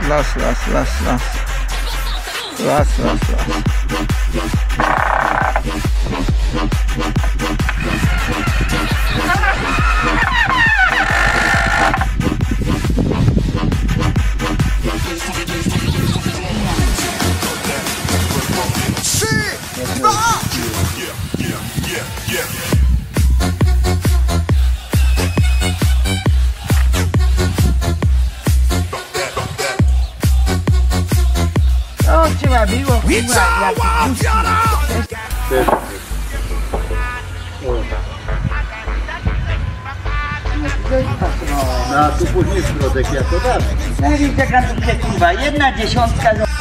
No a tu później środek jako dalej. No widzę, jaka tu przeciwa. 1/10.